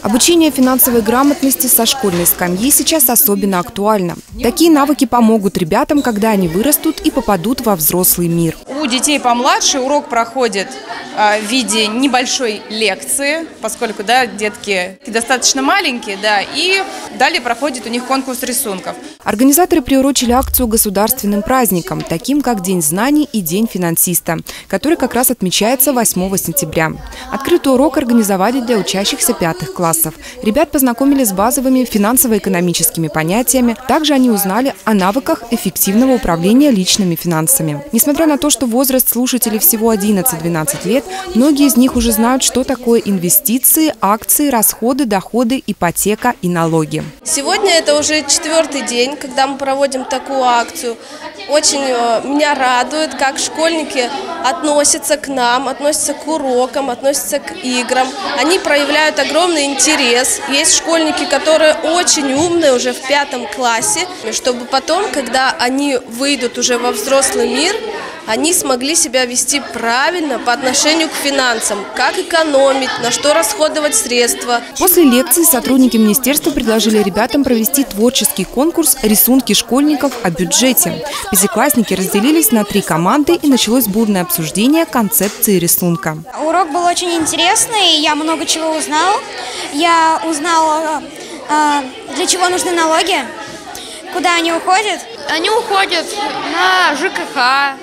Обучение финансовой грамотности со школьной скамьи сейчас особенно актуально. Такие навыки помогут ребятам, когда они вырастут и попадут во взрослый мир. У детей помладше урок проходит в виде небольшой лекции, поскольку детки достаточно маленькие, и далее проходит у них конкурс рисунков. Организаторы приурочили акцию государственным праздникам, таким как День знаний и День финансиста, который как раз отмечается 8 сентября. Открытый урок организовали для учащихся 5 классов. Ребят познакомили с базовыми финансово-экономическими понятиями. Также они узнали о навыках эффективного управления личными финансами. Несмотря на то, что возраст слушателей всего 11-12 лет, многие из них уже знают, что такое инвестиции, акции, расходы, доходы, ипотека и налоги. Сегодня это уже 4-й день, когда мы проводим такую акцию. Очень меня радует, как школьники относятся к нам, относятся к урокам, относятся к играм. Они проявляют огромный интерес. Есть школьники, которые очень умные уже в 5 классе, чтобы потом, когда они выйдут уже во взрослый мир, они смогли себя вести правильно по отношению к финансам, как экономить, на что расходовать средства. После лекции сотрудники министерства предложили ребятам провести творческий конкурс «Рисунки школьников о бюджете». Пятиклассники разделились на 3 команды, и началось бурное обсуждение концепции рисунка. Урок был очень интересный, я много чего узнала. Я узнала, для чего нужны налоги, куда они уходят. Они уходят на ЖКХ,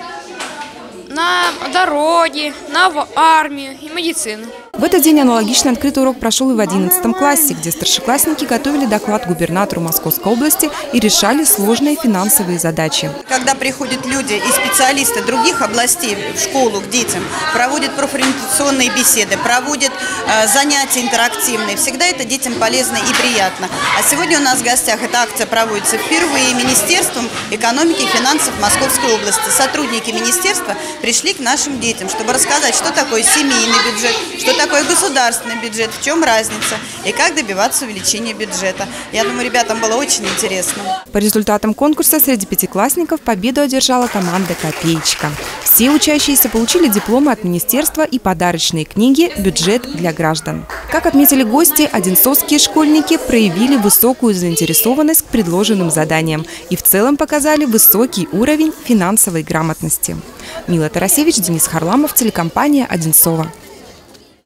на дороги, на армию и медицину. В этот день аналогичный открытый урок прошел и в 11 классе, где старшеклассники готовили доклад губернатору Московской области и решали сложные финансовые задачи. Когда приходят люди и специалисты других областей в школу к детям, проводят профориентационные беседы, проводят занятия интерактивные, всегда это детям полезно и приятно. А сегодня у нас в гостях эта акция проводится впервые Министерством экономики и финансов Московской области. Сотрудники министерства пришли к нашим детям, чтобы рассказать, что такое семейный бюджет, что такое государственный бюджет, в чем разница и как добиваться увеличения бюджета. Я думаю, ребятам было очень интересно. По результатам конкурса среди пятиклассников победу одержала команда «Копеечка». Все учащиеся получили дипломы от министерства и подарочные книги «Бюджет для граждан». Как отметили гости, одинцовские школьники проявили высокую заинтересованность к предложенным заданиям и в целом показали высокий уровень финансовой грамотности. Мила Тарасевич, Денис Харламов, телекомпания «Одинцово».